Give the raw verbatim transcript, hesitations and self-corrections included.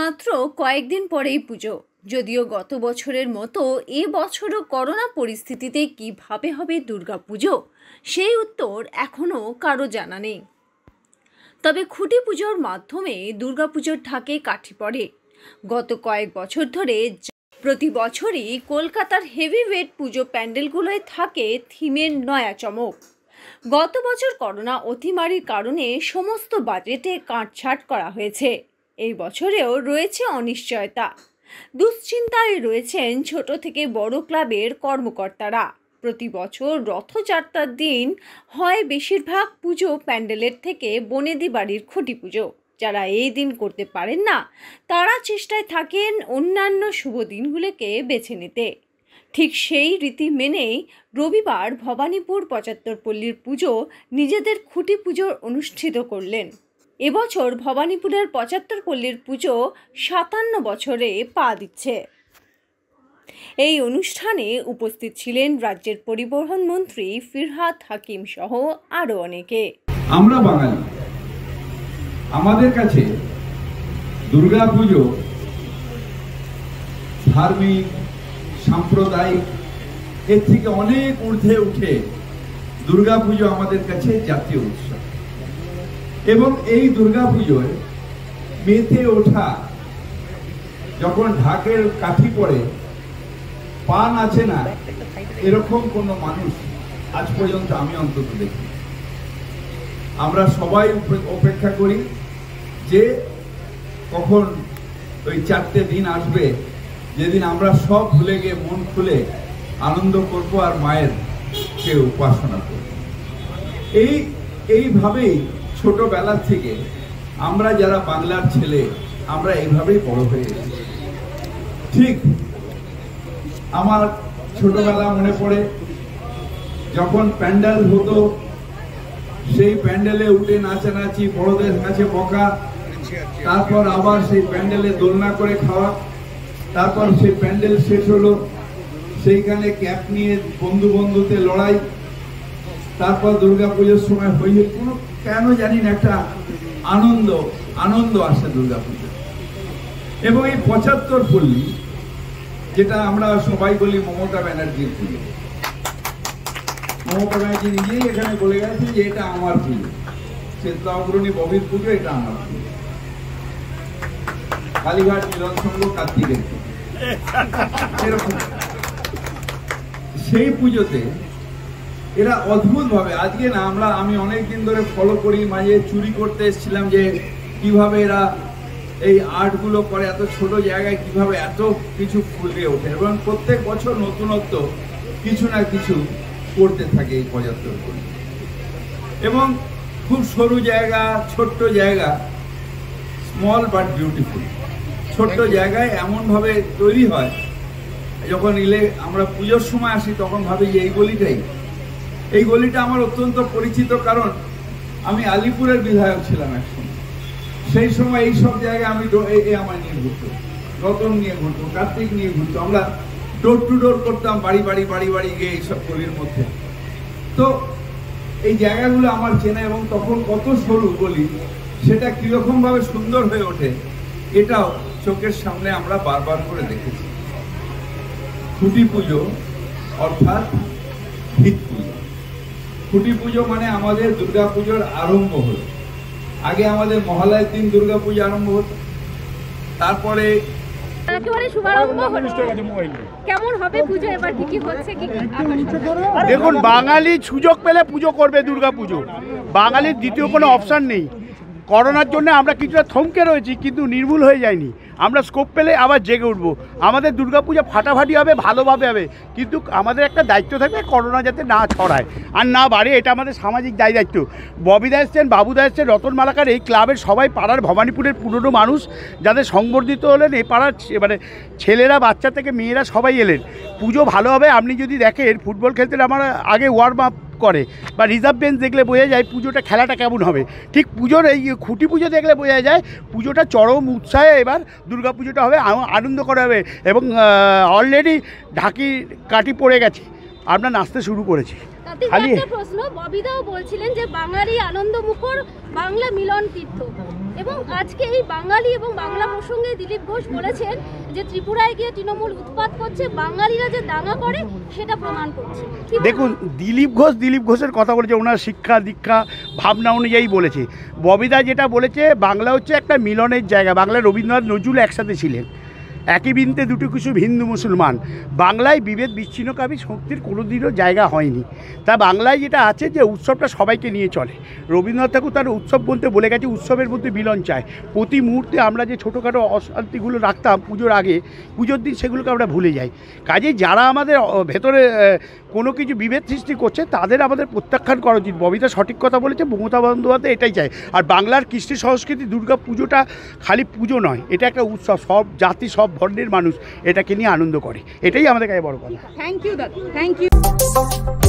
মাত্র কয়েকদিন পরেই পুজো। যদিও গত বছরের মতো এ বছরও করোনা পরিস্থিতিতে কিভাবে হবে দুর্গাপুজো সেই উত্তর এখনও কারো জানা নেই। তবে খুঁটি পুজোর মাধ্যমে দুর্গাপুজোর ঢাকে কাঠি পড়ে। গত কয়েক বছর ধরে প্রতি বছরই কলকাতার হেভিওয়েট পুজো প্যান্ডেলগুলোয় থাকে থিমের নয়া চমক। গত বছর করোনা অতিমারির কারণে সমস্ত বাজেটে কাটছাঁট করা হয়েছে। এই বছরেও রয়েছে অনিশ্চয়তা। দুশ্চিন্তায় রয়েছেন ছোট থেকে বড় ক্লাবের কর্মকর্তারা। প্রতি বছর রথযাত্রার দিন হয় বেশিরভাগ পুজো প্যান্ডেলের থেকে বনেদি বাড়ির খুঁটি পুজো। যারা এই দিন করতে পারেন না তারা চেষ্টায় থাকেন অন্যান্য শুভ দিনগুলোকে বেছে নিতে। ঠিক সেই রীতি মেনেই রবিবার ভবানীপুর পঁচাত্তর পল্লীর পুজো নিজেদের খুঁটি পুজো অনুষ্ঠিত করলেন। এবছর ভবানীপুরের পঁচাত্তর পল্লীর পুজো সাতান্ন বছরে পা দিচ্ছে। এই অনুষ্ঠানে উপস্থিত ছিলেন রাজ্যের পরিবহন মন্ত্রী ফিরহাদ হাকিম সহ আরো অনেকে। আমরা বাঙালি, আমাদের কাছে দুর্গাপুজো ধার্মিক সাম্প্রদায়িক এর থেকে অনেক ঊর্ধ্বে উঠে দুর্গাপুজো আমাদের কাছে জাতীয় উৎসব। এবং এই দুর্গাপুজোয় মেতে ওঠা যখন ঢাকের কাঠি পড়ে পা নাচে না এরকম কোনো মানুষ আজ পর্যন্ত আমি অন্তত দেখি। আমরা সবাই অপেক্ষা করি যে কখন ওই চারটে দিন আসবে যেদিন আমরা সব ভুলে গিয়ে মন খুলে আনন্দ করব আর মায়ের কে উপাসনা করব। এই এইভাবেই ছোটবেলা থেকে আমরা যারা বাংলার ছেলে আমরা এইভাবেই বড় হয়ে এসেছি। ঠিক আমার ছোটবেলা মনে পড়ে যখন প্যান্ডেল হতো, সেই প্যান্ডেলে উঠে নাচানাচি, বড়দের কাছে বকা, তারপর আবার সেই প্যান্ডেলে দোলনা করে খাওয়া, তারপর সেই প্যান্ডেল শেষ হলো সেইখানে ক্যাপ নিয়ে বন্ধু বন্ধুতে লড়াই, তারপর দুর্গাপুজোর সময় হয়ে কোনো কেন জানি না একটা আনন্দ আনন্দ আসে দুর্গাপুজো। এবং এই পঁচাত্তর পল্লী যেটা আমরা সবাই বলি মমতা ব্যানার্জির পুজো, মমতা ব্যানার্জি নিজেই এখানে বলে গেছে যে এটা আমার পুজো, চেতনা অগ্রণী ববির পুজো, এটা আমার পুজো। কালীঘাট মিলন সংঘ কার্তিকের পুজো এরকম। সেই পুজোতে এরা অদ্ভুত ভাবে আজকে না আমরা আমি অনেকদিন ধরে ফলো করি, মাঝে চুরি করতে এসেছিলাম যে কিভাবে এরা এই আর্টগুলো করে, এত ছোট জায়গায় কিভাবে এত কিছু ফুলে ওঠে এবং প্রত্যেক বছর নতুনত্ব কিছু না কিছু করতে থাকে এই পঁচাত্তর পল্লী। এবং খুব সরু জায়গা, ছোট্ট জায়গা, স্মল বাট বিউটিফুল। ছোট্ট জায়গায় এমনভাবে তৈরি হয় যখন ইলে আমরা পুজোর সময় আসি তখন ভাবি যে এই গলিটাই এই গলিটা আমার অত্যন্ত পরিচিত, কারণ আমি আলিপুরের বিধায়ক ছিলাম একসময়। সেই সময় এই সব জায়গায় আমি আমার নিয়ে ঘুরতো, রতন নিয়ে ঘুরতো, কার্তিক নিয়ে ঘুরতো, আমরা ডোর টু ডোর করতাম বাড়ি বাড়ি বাড়ি বাড়ি গিয়ে এইসব গলির মধ্যে। তো এই জায়গাগুলো আমার চেনা এবং তখন কত সরু গলি সেটা কিরকম ভাবে সুন্দর হয়ে ওঠে এটাও চোখের সামনে আমরা বারবার করে দেখেছি। খুঁটি পুজো অর্থাৎ ভিত পুজো। খুঁটি পুজো মানে আমাদের দুর্গা পুজোর আরম্ভ হলো। আগে আমাদের মহালয়ের দিন দুর্গা পুজো আরম্ভ হতো, তারপরে দেখুন বাঙালি সুযোগ পেলে পুজো করবে দুর্গা পুজো, বাঙালির দ্বিতীয় কোনো অপশান নেই। করোনার জন্য আমরা কিছুটা থমকে রয়েছি কিন্তু নির্মূল হয়ে যায়নি। আমরা স্কোপ পেলে আবার জেগে উঠবো। আমাদের দুর্গাপূজা ফাটাফাটি হবে, ভালোভাবে হবে, কিন্তু আমাদের একটা দায়িত্ব থাকবে করোনা যাতে না ছড়ায় আর না বাড়ে, এটা আমাদের সামাজিক দায় দায়িত্ব। ববিদা এসছেন, বাবুদা এসছেন, রতন মালাকার, এই ক্লাবের সবাই পাড়ার ভবানীপুরের পুরনো মানুষ যাদের সংবর্ধিত হলেন, এই পাড়ার মানে ছেলেরা বাচ্চা থেকে মেয়েরা সবাই এলেন। পুজো ভালো হবে। আপনি যদি দেখেন ফুটবল খেলতে আমার আগে ওয়ার্ম আপ করে বা রিজার্ভ বেঞ্চ দেখলে বোঝা যায় পুজোটা খেলাটা কেমন হবে। ঠিক পুজোর এই খুঁটি পুজো দেখলে বোঝা যায় পুজোটা চরম উৎসাহে এবার দুর্গা পুজোটা হবে, আনন্দ করা হবে। এবং অলরেডি ঢাকি কাঠি পড়ে গেছে, আমরা নাচতে শুরু করেছি। খালি একটা প্রশ্ন, ববিদাও বলছিলেন যে বাঙালি আনন্দমুখর, বাংলা মিলন তীর্থ, এবং আজকে এই বাঙালি এবং বাংলা প্রসঙ্গে দিলীপ ঘোষ বলেছেন যে ত্রিপুরায় গিয়ে তৃণমূল উৎপাত করছে, বাঙালিরা যে দাঙ্গা করে সেটা প্রমাণ করছে। দেখুন, দিলীপ ঘোষ দিলীপ ঘোষের কথা বলেছে, ওনার শিক্ষা দীক্ষা ভাবনা অনুযায়ী বলেছে। ববিদা যেটা বলেছে, বাংলা হচ্ছে একটা মিলনের জায়গা। বাংলায় রবীন্দ্রনাথ নজরুল একসাথে ছিলেন, একই বৃন্তে দুটো কিছু হিন্দু মুসলমান। বাংলায় বিভেদ বিচ্ছিন্নকামী শক্তির কোনোদিনও জায়গা হয়নি। তা বাংলায় যেটা আছে যে উৎসবটা সবাইকে নিয়ে চলে। রবীন্দ্রনাথ ঠাকুর তার উৎসব বলতে বলে গেছে উৎসবের মধ্যে মিলন চায়। প্রতি মুহূর্তে আমরা যে ছোটোখাটো অশান্তিগুলো রাখতাম পুজোর আগে, পুজোর দিন সেগুলোকে আমরা ভুলে যাই। কাজেই যারা আমাদের ভেতরে কোনো কিছু বিভেদ সৃষ্টি করছে তাদের আমাদের প্রত্যাখ্যান করা উচিত। ববিতা সঠিক কথা বলেছে, মমতা বন্দ্যোপাধ্যায় এটাই চায়। আর বাংলার কৃষ্টি সংস্কৃতি দুর্গা পুজোটা খালি পুজো নয়, এটা একটা উৎসব। সব জাতি সব বর্ণের মানুষ এটাকে নিয়ে আনন্দ করে, এটাই আমাদের কাছে বড় কথা। থ্যাংক ইউ দাদা, থ্যাংক ইউ।